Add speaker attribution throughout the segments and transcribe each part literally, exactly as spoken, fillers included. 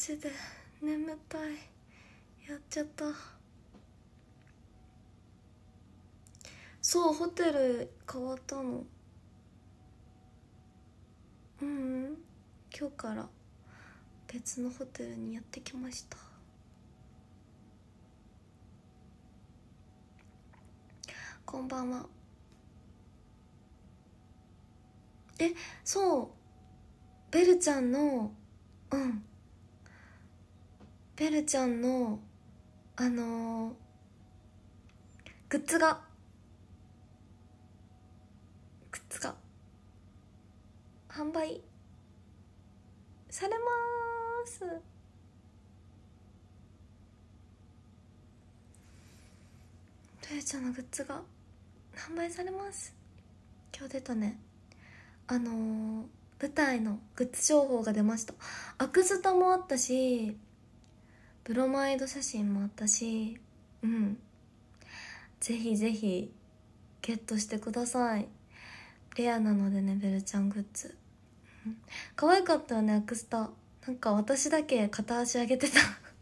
Speaker 1: ジで眠たい。やっちゃった。そう、ホテル変わったの。うん、うん、今日から別のホテルにやってきました。こんばんは。え、そうベルちゃんのうんベルちゃんのあのー、グッズがグッズが販売されまーす。ベルちゃんのグッズが販売されます。今日出たね。あのー、舞台のグッズ情報が出ました。アクスタもあったし、ブロマイド写真もあったし、うん、ぜひぜひゲットしてください。レアなのでね、ベルちゃんグッズ、うん、可愛かったよね。アクスタなんか私だけ片足上げてた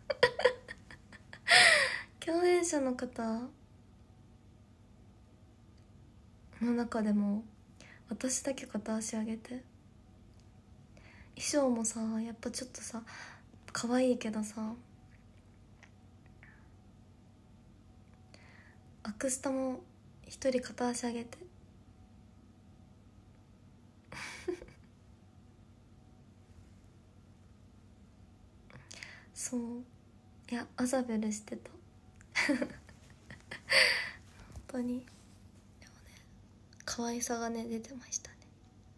Speaker 1: 共演者の方の中でも私だけ片足上げて、衣装もさやっぱちょっとさ可愛いけどさ、アクスタも一人片足上げてそう、いやアザベルしてた本当に。でもね、可愛さがね出てましたね。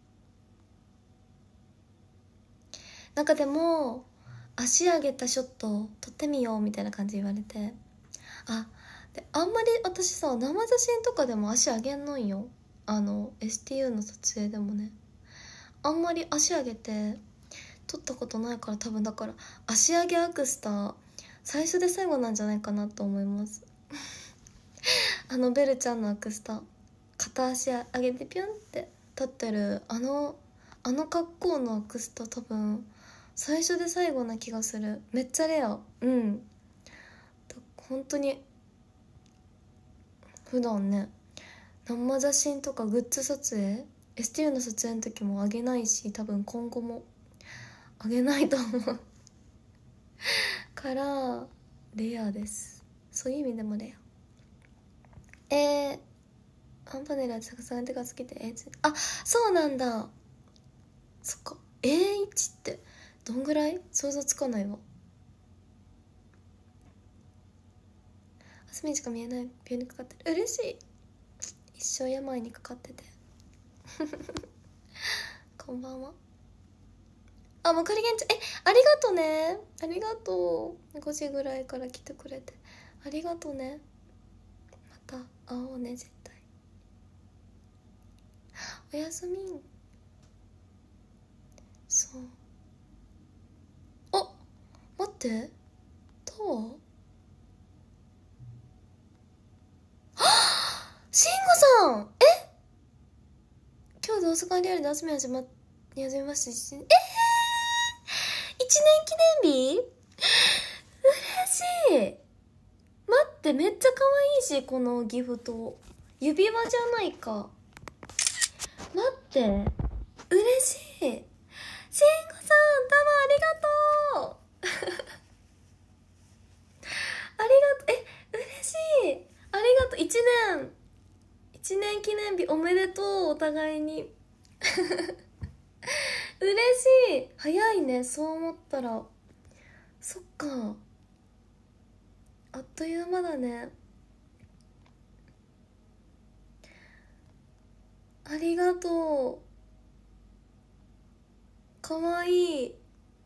Speaker 1: なんかでも足上げたショット撮ってみようみたいな感じ言われて、あであんまり私さ生写真とかでも足上げんのんよ。あの エスティーユー の撮影でもね、あんまり足上げて撮ったことないから、多分だから足上げアクスタ最初で最後なんじゃないかなと思いますあのベルちゃんのアクスタ片足上げてピュンって立ってるあのあの格好のアクスタ多分最初で最後な気がする。めっちゃレア。うん本当に普段ね生写真とかグッズ撮影 エスティーユー の撮影の時もあげないし、多分今後もあげないと思うからレアです。そういう意味でもレア。えー、アンパネルはたくさん手がつけて エーワン あ、そうなんだ。そっか エーワン ってどんぐらい想像つかないわ。あすみにしか見えない病院にかかってる。嬉しい。一生病にかかっててこんばんは。あ、もかりげんちゃん、え、ありがとね。ありがとう。ごじぐらいから来てくれてありがとね。また会おうね絶対。おやすみん。そう、あ、待って、タワーしんごさん、え、今日で大阪リアルで集め始まり始めました。えー、いちねん記念日、嬉しい。待って、めっちゃ可愛いし、このギフト指輪じゃないか。待って、嬉しい。しんごさん、タワーありがとうありがとう、え、嬉しい。ありがとう。いちねんいちねん記念日おめでとう。お互いに嬉しい。早いね、そう思ったら。そっか、あっという間だね。ありがとう。かわいい。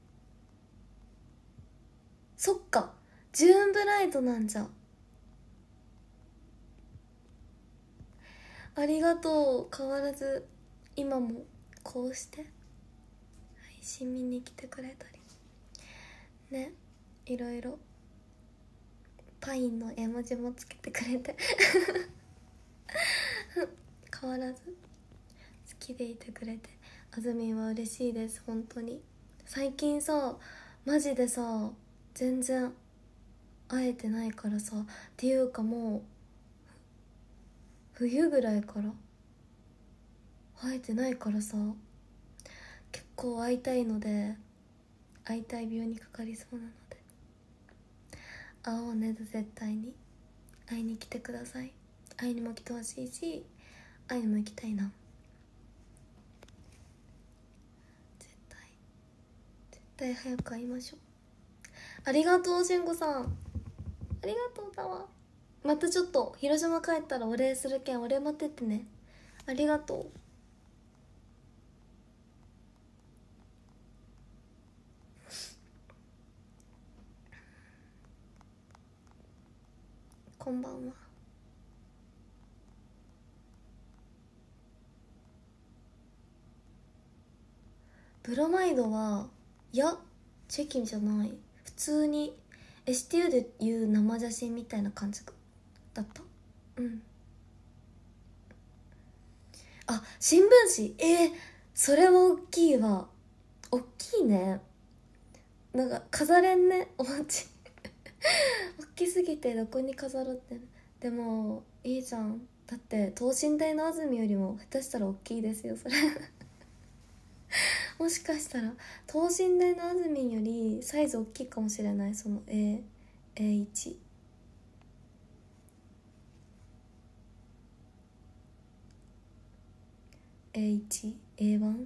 Speaker 1: そっか、ジューンブライドなんじゃ。ありがとう。変わらず今もこうして配信見に来てくれたりね、いろいろパインの絵文字もつけてくれて変わらず好きでいてくれてあずみんは嬉しいです。本当に最近さマジでさ全然会えてないからさ、っていうかもう冬ぐらいから会えてないからさ、結構会いたいので、会いたい病にかかりそうなので会おうね。絶対に会いに来てください。会いにも来てほしいし、会いにも行きたいな。絶対絶対早く会いましょう。ありがとうしんごさん、ありがとうだわ。またちょっと広島帰ったらお礼するけん、お礼待ってってね。ありがとう。こんばんは。ブロマイドはいやチェキじゃない、普通に エスティーユー でいう生写真みたいな感じだった。うん。あ、新聞紙、えー、それは大きいわ。大きいね。なんか飾れんね、お家大きすぎてどこに飾るって。でもいいじゃん。だって等身大の安住よりも下手したら大きいですよそれもしかしたら等身大の安住よりサイズ大きいかもしれない。その A、エーワン エーワン エーワン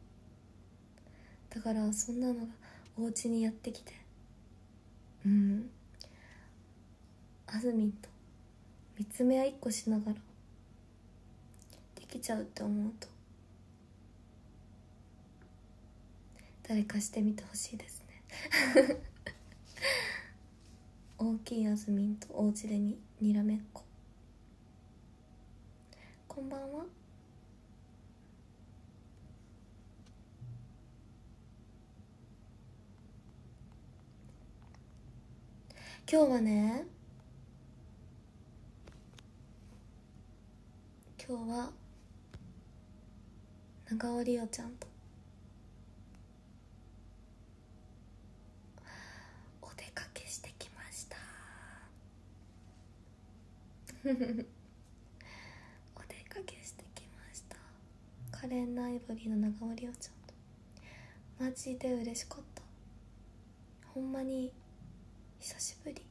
Speaker 1: だからそんなのがお家にやってきて、うん、あずみんと見つめ合いっこしながらできちゃうって思うと、誰かしてみてほしいですね大きいあずみんとお家でににらめっこ。こんばんは。今日はね、今日は長尾里央ちゃんとお出かけしてきましたお出かけしてきました。可憐なアイボリーの長尾里央ちゃんとマジで嬉しかった。ほんまに久しぶり。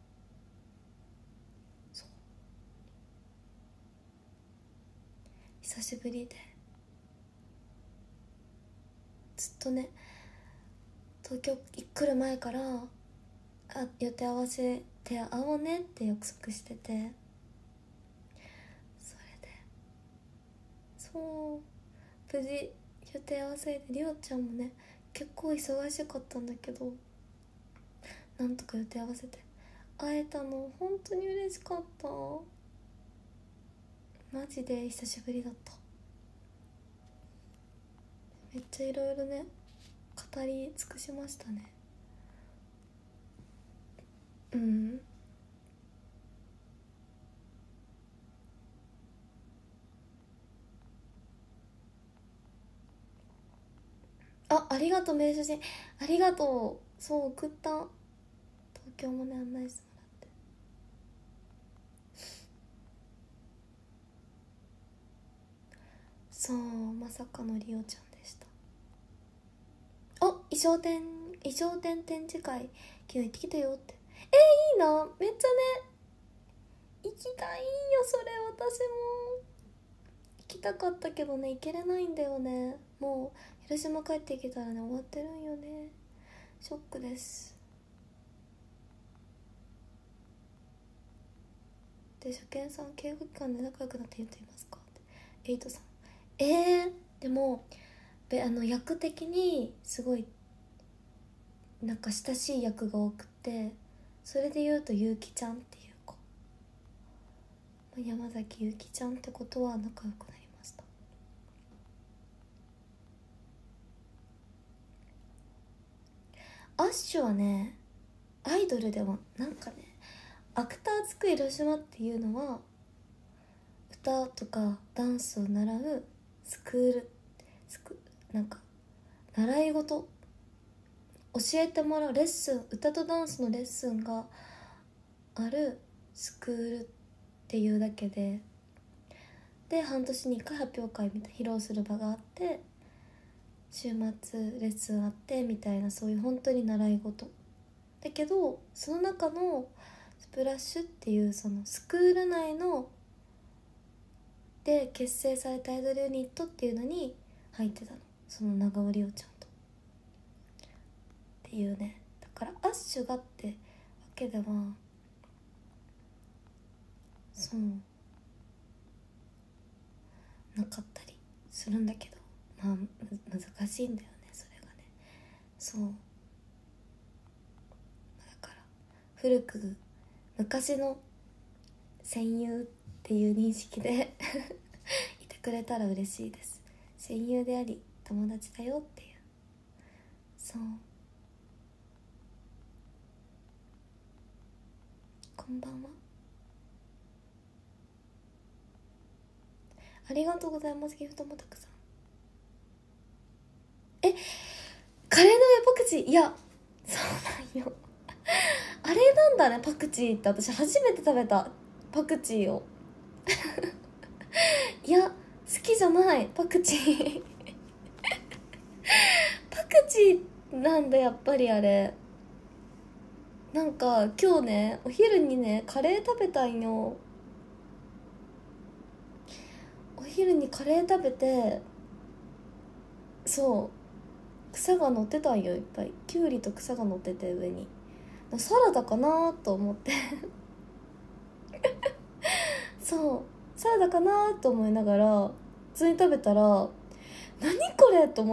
Speaker 1: そう久しぶりで、ずっとね東京来る前からあ予定合わせて会おうねって約束してて、それでそう無事予定合わせて、りおちゃんもね結構忙しかったんだけど、なんとか予定合わせて会えたの本当に嬉しかった。マジで久しぶりだった。めっちゃいろいろね語り尽くしましたね。うん。あ、ありがとう名写真、ありがとう。そう送った。東京もね案内してもらって。そうまさかのりおちゃんでした。あ、衣装展衣装展展示会昨日行ってきたよって。えー、いいな、めっちゃね行きたいよそれ。私も行きたかったけどね行けれないんだよね。もう広島帰ってきたらね終わってるんよね。ショックです。で初見さん、敬語期間で仲良くなって言っていますかって。エイトさん、えー、でもべあの役的にすごいなんか親しい役が多くて、それで言うとゆうきちゃんっていう子、山崎ゆうきちゃんってことは仲良くなりました。アッシュはねアイドルではなんかね、アクターズク広島っていうのは歌とかダンスを習うスクールスクなんか習い事教えてもらうレッスン、歌とダンスのレッスンがあるスクールっていうだけで、で半年にいっかい発表会みたいな披露する場があって、週末レッスンあってみたいな、そういう本当に習い事だけど、その中のスプラッシュっていうそのスクール内ので結成されたアイドルユニットっていうのに入ってたの、その長尾里央ちゃんとっていうね。だからアッシュがってわけではそうなかったりするんだけど、まあ難しいんだよねそれがね。そうだから古く昔の戦友っていう認識でいてくれたら嬉しいです。戦友であり友達だよっていう。そうこんばんは、ありがとうございます。ギフトもたくさん。えカレーの上パクチー、いやそうなんよあれなんだね、パクチーって。私初めて食べたパクチーをいや好きじゃないパクチーパクチーなんだやっぱり。あれなんか今日ねお昼にねカレー食べたんよ。お昼にカレー食べて、そう草が乗ってたんよ、いっぱい。きゅうりと草が乗ってて上に、サラダかなと思ってそうサラダかなと思いながら普通に食べたら、何これと思って、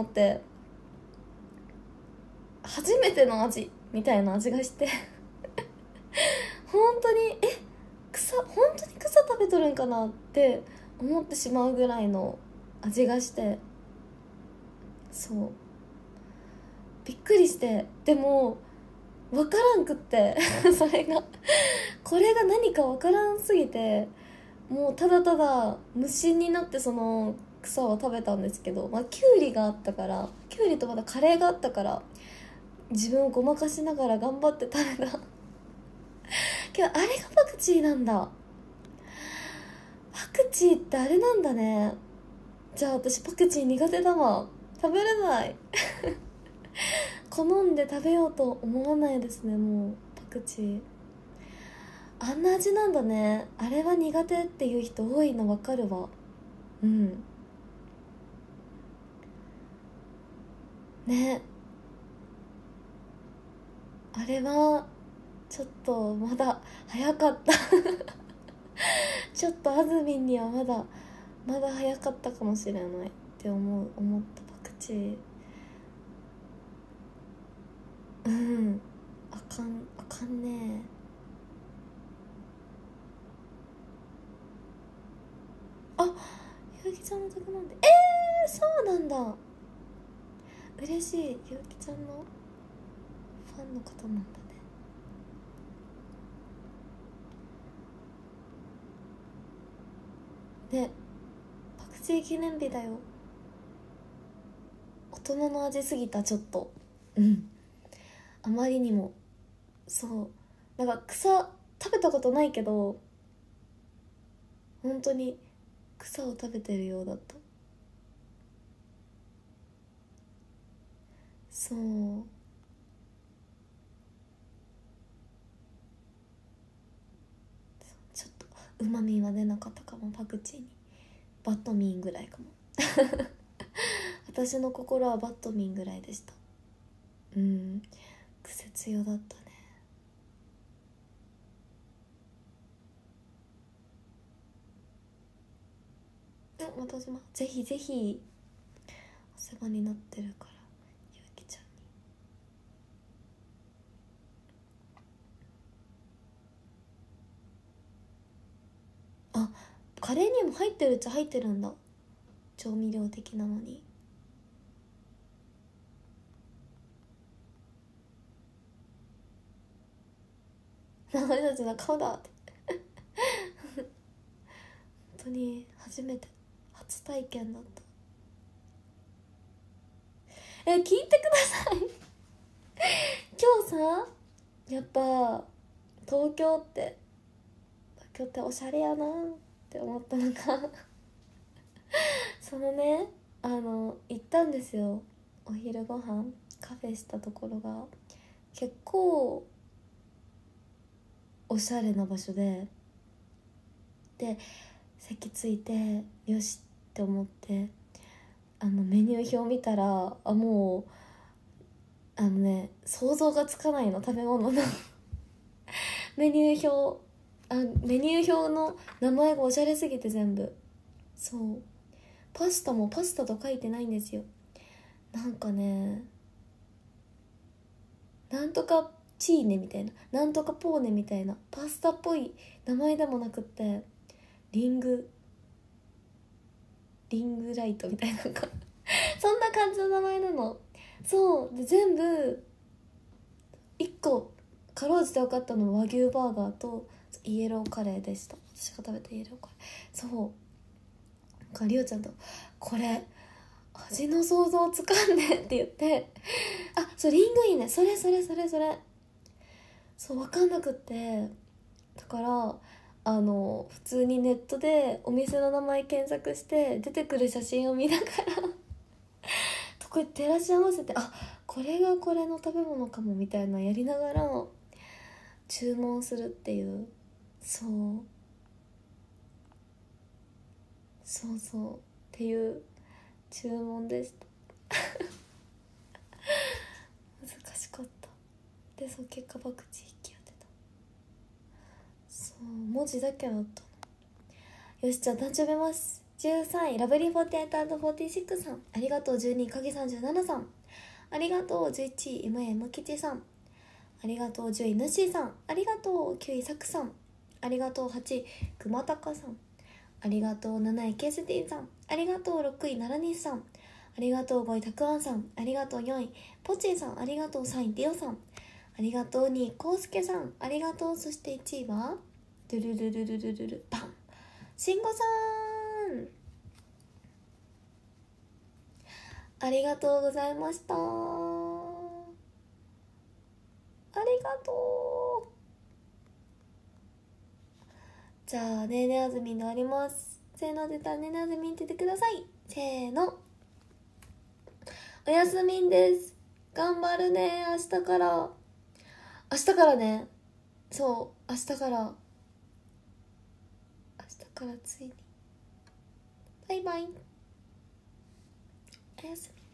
Speaker 1: 初めての味みたいな味がして本当にえ草本当に草食べとるんかなって思ってしまうぐらいの味がして、そうびっくりして、でも分からんくってそれがこれが何か分からんすぎて、もうただただ無心になってその草を食べたんですけど、まあ、キュウリがあったから、キュウリとまだカレーがあったから自分をごまかしながら頑張って食べたけど、あれがパクチーなんだ。パクチーってあれなんだね。じゃあ私パクチー苦手だわ、食べれない好んで食べようと思わないですね。もうパクチーあんな味なんだね。あれは苦手っていう人多いの分かるわ。うんね、あれはちょっとまだ早かったちょっとあずみんにはまだまだ早かったかもしれないって思う思ったパクチー。うんあかんあかんね。あゆうきちゃんの曲なんで、えー、そうなんだ。嬉しい、ゆうきちゃんのファンの方なんだね。ね、パクチー記念日だよ。大人の味すぎたちょっと。うんあまりにも。そうなんか草食べたことないけど本当に草を食べてるようだった。そうちょっとうまみは出なかったかも、パクチーに。バットミンぐらいかも私の心はバットミンぐらいでした。うん癖強だったね。またじまぜひぜひお世話になってるからゆうきちゃんに。あカレーにも入ってるっちゃ入ってるんだ、調味料的なのに。私たち仲間だって本当に初めて初体験だった。え聞いてください今日さやっぱ東京って東京っておしゃれやなって思ったのがそのねあの行ったんですよ、お昼ご飯カフェしたところが結構おしゃれな場所で、で席ついてよしって思ってあのメニュー表見たらあもうあのね想像がつかないの、食べ物のメニュー表あメニュー表の名前がおしゃれすぎて全部そうパスタもパスタと書いてないんですよ。なんかねなんとかチーネみたいななんとかポーネみたいなパスタっぽい名前でもなくってリングリングライトみたいななんかそんな感じの名前なの。そうで全部いっこかろうじて分かったのは和牛バーガーとイエローカレーでした。私が食べたイエローカレーそうかりおちゃんとこれ味の想像つかんねって言ってあそうリングいいねそれそれそれそれそう分かんなくってだからあの普通にネットでお店の名前検索して出てくる写真を見ながらとこ照らし合わせてあこれがこれの食べ物かもみたいなやりながら注文するっていうそうそうそうっていう注文でした難しかったでそう結果バクチ引き当てたそう文字だけだったの。よしじゃあ誕生日ますじゅうさんいラブリーフォーティエイトアンドフォーティーシックスさんありがとう。じゅうにい影さんじゅうななさんありがとう。じゅういちい今江むきちさんありがとう。じゅういぬしーさんありがとう。きゅういさくさんありがとう。はちいくまたかさんありがとう。なないケースティンさんありがとう。ろくいななにさんありがとう。ごいたくあんさんありがとう。よんいポチンさんありがとう。さんいディオさんありがとう。にいこうすけさんありがとう。そしていちいはドゥルルルルルルルパンしんごさんありがとうございました。ありがとう。じゃあねえねえあずみんで終わります。せーの出たらねえねえあずみんって言ってください。せーのおやすみんです。頑張るね明日から明日からねそう明日から明日からついにバイバイおやすみ。